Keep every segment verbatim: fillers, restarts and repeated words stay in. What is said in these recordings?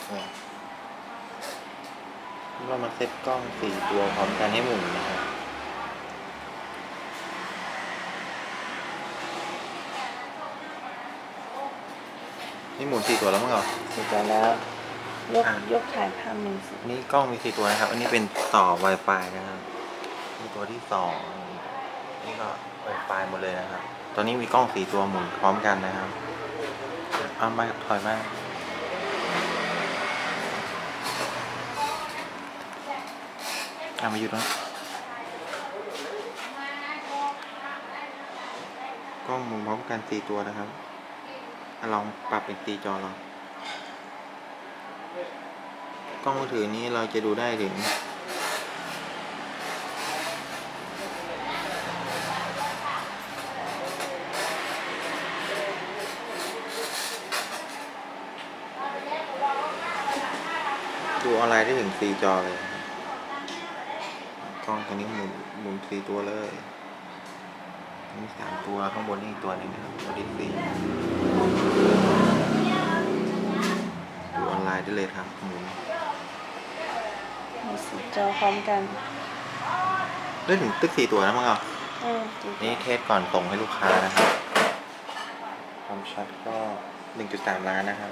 เรามาเซตกล้องสี่ตัวพร้อมกันให้หมุนนะครับนี่หมุนสี่ตัวแล้วมั้งเหรอสี่ตัวแล้วยกยกถ่ายภาพหนึ่งสินี่กล้องมีสี่ตัวนะครับอันนี้เป็นต่อ Wi-Fi นะครับนี่ตัวที่สองนี่ก็ Wi-Fi หมดเลยนะครับตอนนี้มีกล้องสี่ตัวหมุนพร้อมกันนะครับเอามาถอยมาเอามาอยู่ตรงกล้องหมุนพร้อมกันสี่ตัวนะครับลองปรับเป็นตีจอลองกล้องมือถือนี้เราจะดูได้ถึงดูออนไลน์ได้ถึงสี่จอเลยกล้องตัวนี้หมุนหมุนสี่ตัวเลยมีสามตัวข้างบนนี่อีกตัวหนึ่งนะครับตัวที่สี่ดูออนไลน์ได้เลยครับหมุนมีสี่จอพร้อมกันได้ถึงตึกสี่ตัวนะมั้งอ่ะนี่เทสก่อนส่งให้ลูกค้านะครับความชัดก็ หนึ่งจุดสาม ล้านนะครับ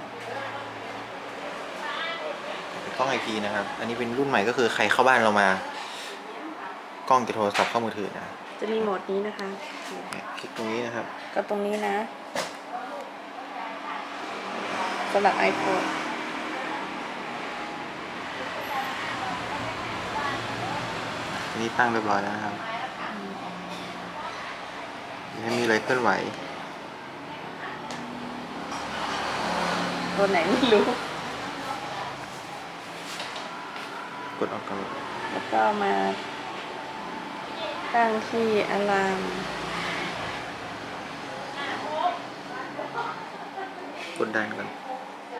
เป็นกล้อง ไอ พี นะครับอันนี้เป็นรุ่นใหม่ก็คือใครเข้าบ้านเรามากล้องจะโทรศัพท์เข้ามือถือนะจะมีโหมดนี้นะคะคลิกตรงนี้นะครับก็ตรงนี้นะสำหรับ ไอโฟนอันนี้ตั้งเรียบร้อยแล้วนะครับไม่มีอะไรเคลื่อนไหวตัวไหนไม่รู้กดออกกันแล้วก็มาตั้งที่อะลามกดดันก่อน